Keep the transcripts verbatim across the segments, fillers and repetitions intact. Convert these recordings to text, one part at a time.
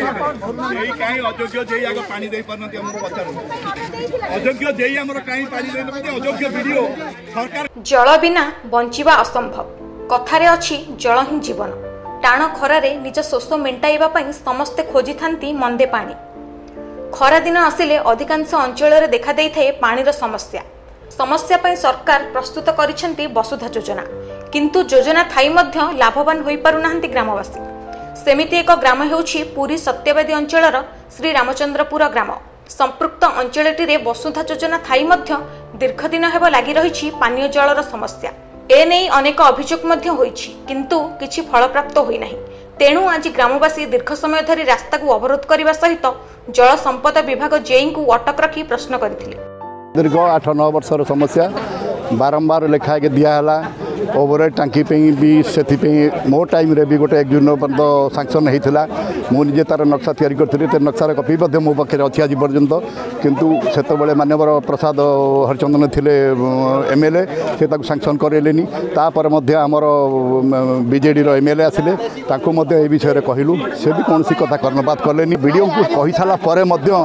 एई काई अयोग्य जेई आग पानी देई परनती हम पचार अयोग्य जेई हमर काई पानी देई नते अयोग्य वीडियो सरकार जल बिना बंचिबा असंभव कथारे अछि जल ही जीवन टाण खरारे निज शोष मेंटाइबा पई समस्ते खोजी थांती मंदे पानी खरा दिन आसिले अधिकांश अंचल रे देखा देई थाए पानीर समस्या समस्या पई सरकार प्रस्तुत करिसेंती वसुधा योजना किंतु योजना थाई मध्य लाभवान होई पारु नाहंती ग्रामवासी सेमिति एक ग्राम हेउछि पुरी सत्यवादी अंचलर श्री रामचंद्रपुर ग्राम संपृक्त अंचलटी वसुधा योजना थाई मध्य दीर्घ दिन हेब लागि रहिछि पानीय जलर समस्या एने अनेक अभियोग मध्य होइछि किंतु किछि फल प्राप्त होई नाही तेणु आज ग्रामवासी दीर्घ समय धरी रास्ता को अवरोध करने सहित जल संपद विभाग जेई को अटक रखी प्रश्न करथिले। दीर्घ आठ नौ वर्षर समस्या बारंबार लेखाए दिहला ओवर टांकी भी से मो टाइम रे भी गोटे एक जून पर्यटन सांक्शन होता मुझे तार नक्शा तैयारी करी नक्शार कपी मो पाखे अच्छी आज पर्यंत किंतु से मानवर प्रसाद हरिचंदन थे एम एल ए से सांक्शन करेलेनी तापर आमर बीजेडी एम एल ए आसिले ए विषय कहलु से भी कौन कथा कर्णपात कले वीडियो को कही सारा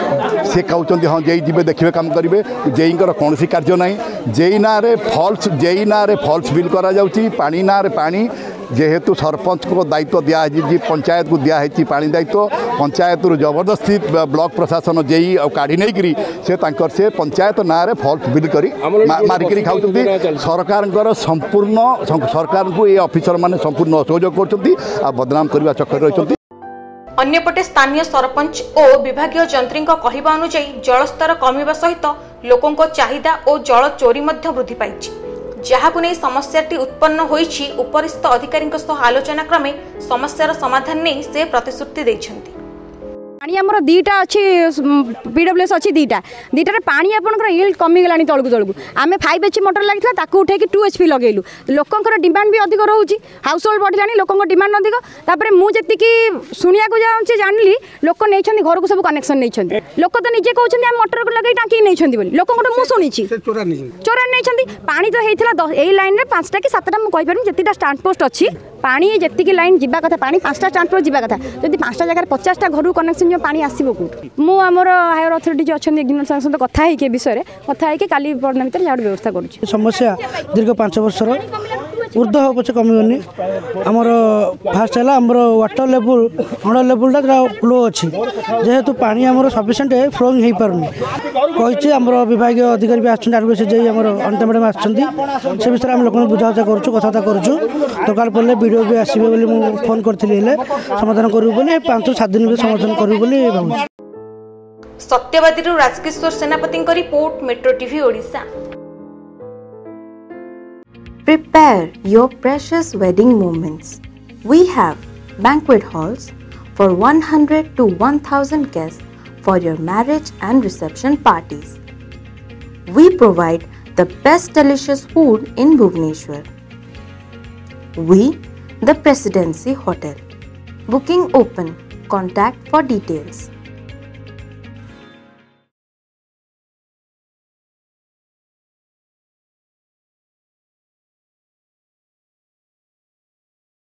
से कहते हाँ जेई जी देखिए काम करेंगे जेई कौन कार्य ना जेई ना फल्स जेई ना फल्स बिल करा जाउची पानी ना रे पानी जेहेतु सरपंच को दायित्व दिया है पंचायत को दिया है पानी दायित्व पंचायत जबरदस्ती ब्लॉक प्रशासन जेई काढ़ी नहीं करी से तांकर से पंचायत ना रे फल्स बिल करी मारिक खाऊँगी सरकार संपूर्ण सरकार को ये ऑफिसर माने संपूर्ण असहयोग कर बदनाम करने चक्कर रही। अन्यपटे स्थानीय सरपंच और विभागीय जंत्री कहवा अनुसार जलस्तर कमिबा सहित लोकों चाहिदा और जल चोरी मध्य वृद्धि पाइछि जहाकु नै समस्याटी उत्पन्न होइछि उपरिस्थ अधिकारी आलोचना क्रमे समस्यार समाधान नहीं से प्रतिश्रुति दैछन्ति। पानी आमर दीटा अच्छी पीडब्ल्यूएस अच्छी दीटा दीटार पानी आपंकर इल्ड कमिगला तलू तलू आम फाइव एच मोटर लगी उठे टू एच पी लगेलु लोकंर डिमांड भी अधिक रोचे हाउस होल्ड बढ़लानी लोक डिमांड अधिक तापर मुझे शुणा जाऊँगी जानी लोक नहीं घर को सब कनेक्शन नहीं लोक तो निजे कहते हैं मोटर को लगे टाँकी नहीं लोक मुझे शुणी चोरा नहीं पानी तो होता यही लाइन में पांचटा कि सातटा मुझे कहीपर जितना स्टांड पोस्ट अच्छी पानी जी लाइन जावा कथा पानी पांचटा स्टांड पोस्ट जावा कथा जब पांचटा जगह पचासटा घर कनेक्शन पानी आसो मु आमर हायर अथॉरिटी जो अच्छा एक्जिनल सहित कथा है विषय कथा है काली पढ़ना भितर जहाँ व्यवस्था कर समस्या दीर्घ पांच वर्षर ऊर्ध हो पचे कमिगनी आमर फास्ट है आमर वाटर लेवल अंडर लेवलटा फ्लो अच्छी जेहेतु पानी आमर सफिशिएंट फ्लोइंग हो पारनी कही आमर विभागीय अधिकारी भी आसर जे आमर अनिता मैडम आसछंती से विषय आम लोक बुझाबुझा करूँ कथबार्ता करूँ दरकार पड़े वीडियो भी आसबे बोली मु फोन करथिली समाधान करूँ बोली पांच सात दिन में समाधान करूँ बोली भावुँ। Satyabadi Rajkishore Senapati report metro TV Odisha. Prepare your precious wedding moments. We have banquet halls for one hundred to one thousand guests for your marriage and reception parties. We provide the best delicious food in Bhubaneswar. We, the Presidency Hotel. Booking open. Contact for details.